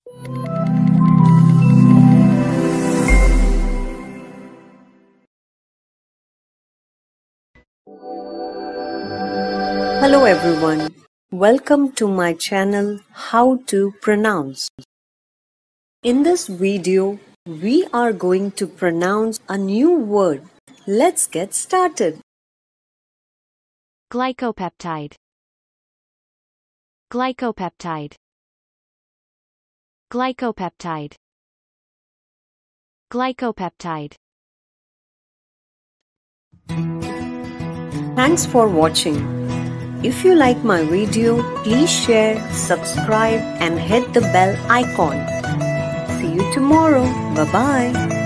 Hello everyone, welcome to my channel How to Pronounce. In this video, we are going to pronounce a new word. Let's get started. Glycopeptide. Glycopeptide. Glycopeptide. Glycopeptide. Thanks for watching. If you like my video, please share, subscribe and hit the bell icon. See you tomorrow. Bye-bye.